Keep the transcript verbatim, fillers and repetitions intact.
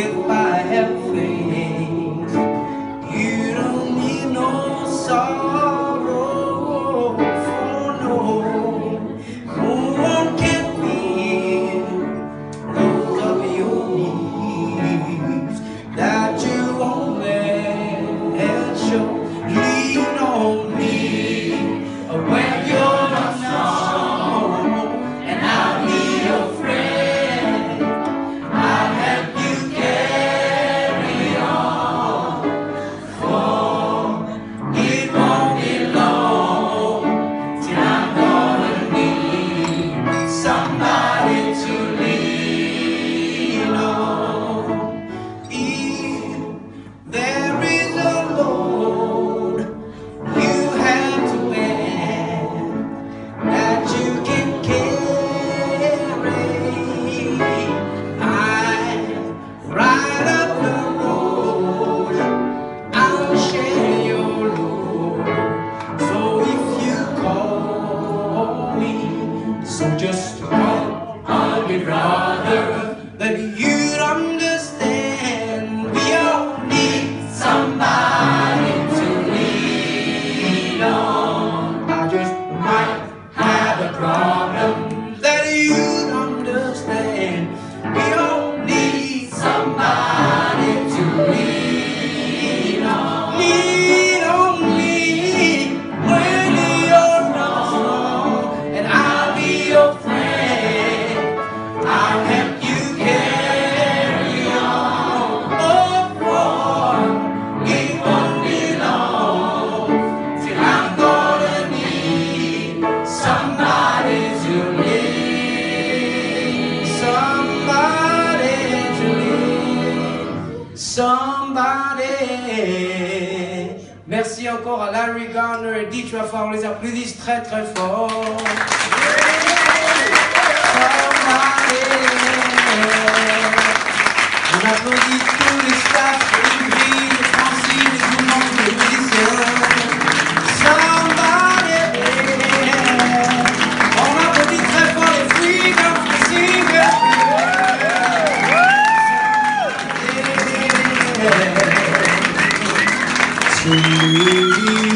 if I have faith. You don't need no sorrow for no. No one can feel those of your needs that you only show. Lean on me when you're not strong, and I'll be your friend. I'll help you carry on, for it won't be long till I'm gonna need somebody to lean on. If there is a load you have to bear that you can carry, I'm right up the road, I'll share your load. So if you call me, so just call on me, brother, that you'd understand. We all need somebody to lean on. I just might have a problem that you'd understand. We all need somebody to lean on. Lean on me when you're not strong, and I'll be your friend. I'll help you carry on. Oh, for it won't be long till I'm gonna need somebody to lean, somebody to lean, somebody. Merci encore à Larry Garner et Dee Trafford. On les applaudit très très fort. Somebody. On applaudit tous les staffs, les grilles, les Francine, les tout le monde, les musiciens. Somebody. On applaudit très fort les Freedom Singers.